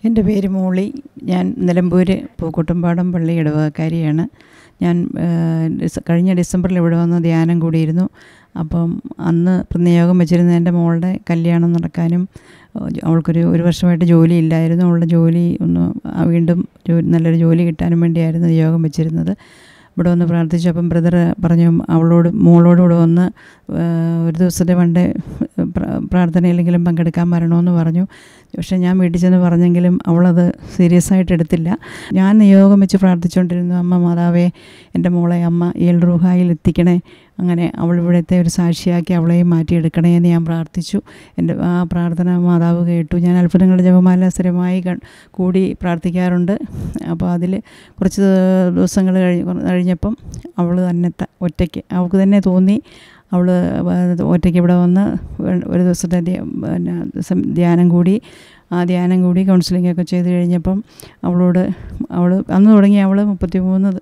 എൻ്റെ പേര് മോളി. ഞാൻ നിലമ്പൂർ പൂക്കോട്ടുംപാടം പള്ളി ഇടവകക്കാരിയാണ്. ഞാൻ കഴിഞ്ഞ ഡിസംബറിൽ ഇവിടെ വന്ന് ധ്യാനം കൂടിയിരുന്നു. അപ്പം അന്ന് നിയോഗം വെച്ചിരുന്ന എൻ്റെ മോളുടെ കല്യാണം നടക്കാനും അവൾക്കൊരു വർഷമായിട്ട് ജോലി ഇല്ലായിരുന്നു. അവളുടെ ജോലി ഒന്ന് വീണ്ടും നല്ലൊരു ജോലി കിട്ടാനും വേണ്ടിയായിരുന്നു നിയോഗം വെച്ചിരുന്നത്. ഇവിടെ വന്ന് പ്രാർത്ഥിച്ചു. അപ്പം ബ്രദർ പറഞ്ഞു മോളോടുകൂടെ വന്ന് ഒരു ദിവസത്തെ പണ്ടേ പ്രാർത്ഥനയിലെങ്കിലും പങ്കെടുക്കാൻ വരണമെന്ന് പറഞ്ഞു. പക്ഷേ ഞാൻ വീട്ടിൽ ചെന്ന് പറഞ്ഞെങ്കിലും അവളത് സീരിയസ് ആയിട്ട് എടുത്തില്ല. ഞാൻ നിയോഗം വെച്ച് പ്രാർത്ഥിച്ചുകൊണ്ടിരുന്നു, അമ്മ മാതാവേ, എൻ്റെ മോളെ അമ്മ എൽ റൂഹായിൽ എത്തിക്കണേ, അങ്ങനെ അവൾ ഇവിടുത്തെ ഒരു സാക്ഷിയാക്കി അവളെയും മാറ്റിയെടുക്കണേ എന്ന് ഞാൻ പ്രാർത്ഥിച്ചു. എൻ്റെ ആ പ്രാർത്ഥന മാതാവ് കേട്ടു. ഞാൻ അത്ഭുതങ്ങളുടെ ജപമാല സ്ഥിരമായി കൂടി പ്രാർത്ഥിക്കാറുണ്ട്. അപ്പോൾ അതിൽ കുറച്ച് ദിവസങ്ങൾ കഴിഞ്ഞപ്പം അവൾ തന്നെ ഒറ്റയ്ക്ക് അവൾക്ക് തന്നെ തോന്നി അവൾ ഒറ്റയ്ക്ക് ഇവിടെ വന്ന് ഒരു ദിവസത്തെ ധ്യാനം കൂടി. ആ ധ്യാനം കൂടി കൗൺസിലിങ്ങൊക്കെ ചെയ്ത് കഴിഞ്ഞപ്പം അവൾ അന്ന് തുടങ്ങി അവൾ 33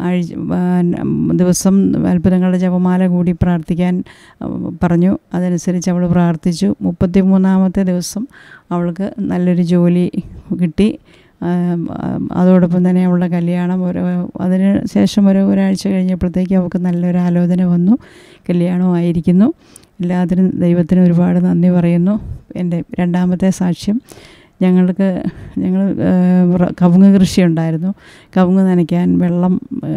ദിവസം അത്ഭുതങ്ങളുടെ ജപമാല കൂടി പ്രാർത്ഥിക്കാൻ പറഞ്ഞു. അതനുസരിച്ച് അവൾ പ്രാർത്ഥിച്ചു. 33ാമത്തെ ദിവസം അവൾക്ക് നല്ലൊരു ജോലി കിട്ടി. അതോടൊപ്പം തന്നെ അവളുടെ കല്യാണം അതിന് ശേഷം ഒരാഴ്ച കഴിഞ്ഞപ്പോഴത്തേക്ക് അവൾക്ക് നല്ലൊരു ആലോചന വന്നു. കല്യാണമായിരിക്കുന്നു. എല്ലാത്തിനും ദൈവത്തിന് ഒരുപാട് നന്ദി പറയുന്നു. എൻ്റെ രണ്ടാമത്തെ സാക്ഷ്യം, ഞങ്ങൾ കവുങ്ങ് കൃഷി ഉണ്ടായിരുന്നു. കവുങ്ങ് നനയ്ക്കാൻ വെള്ളം,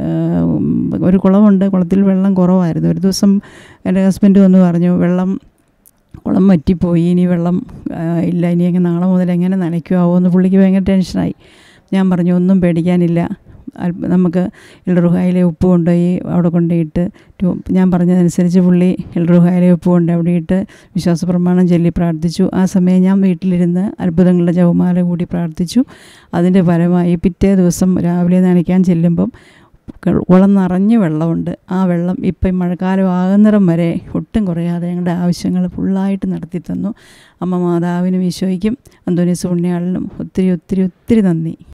ഒരു കുളമുണ്ട്, കുളത്തിൽ വെള്ളം കുറവായിരുന്നു. ഒരു ദിവസം എൻ്റെ ഹസ്ബൻഡ് വന്ന് പറഞ്ഞു, കുളം വറ്റിപ്പോയി, ഇനി വെള്ളം ഇല്ല, ഇനി നാളെ മുതൽ എങ്ങനെ നനയ്ക്കുമാവോ എന്ന്. പുള്ളിക്ക് ഭയങ്കര ടെൻഷനായി. ഞാൻ പറഞ്ഞു, ഒന്നും പേടിക്കാനില്ല, നമുക്ക് എൽറുഹായിലെ ഉപ്പ് കൊണ്ടുപോയി അവിടെ കൊണ്ടുപോയിട്ട് ഞാൻ പറഞ്ഞതനുസരിച്ച് പുള്ളി എൽറുഹായിലെ ഉപ്പ് കൊണ്ട് അവിടെയിട്ട് വിശ്വാസ പ്രമാണം ചൊല്ലി പ്രാർത്ഥിച്ചു. ആ സമയം ഞാൻ വീട്ടിലിരുന്ന് അത്ഭുതങ്ങളുടെ ജപമാല കൂടി പ്രാർത്ഥിച്ചു. അതിൻ്റെ ഫലമായി പിറ്റേ ദിവസം രാവിലെ നനയ്ക്കാൻ ചെല്ലുമ്പം കുളം നിറഞ്ഞ് വെള്ളമുണ്ട്. ആ വെള്ളം ഇപ്പം മഴക്കാലം ആകുന്നിടം വരെ ഒട്ടും കുറയാതെ ഞങ്ങളുടെ ആവശ്യങ്ങൾ ഫുള്ളായിട്ട് നടത്തി തന്നു. അമ്മ മാതാവിനും ഈശോയ്ക്കും അന്തോനീസ് പുണ്യാളനും ഒത്തിരി ഒത്തിരി ഒത്തിരി നന്ദി.